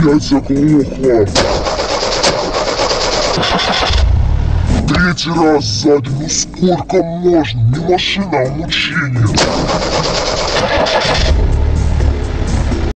опять заглохла. Третий раз сзади, ну сколько можно? Не машина, а мучение.